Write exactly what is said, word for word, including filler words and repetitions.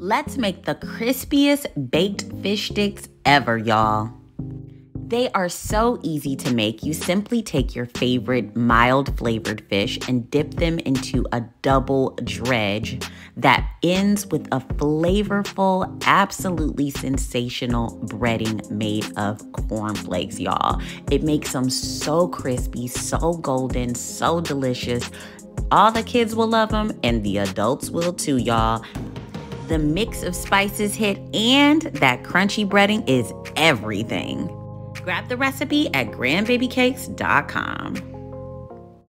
Let's make the crispiest baked fish sticks ever, y'all. They are so easy to make. You simply take your favorite mild flavored fish and dip them into a double dredge that ends with a flavorful, absolutely sensational breading made of cornflakes, y'all. It makes them so crispy, so golden, so delicious. All the kids will love them and the adults will too, y'all. The mix of spices hit and that crunchy breading is everything. Grab the recipe at grandbabycakes dot com.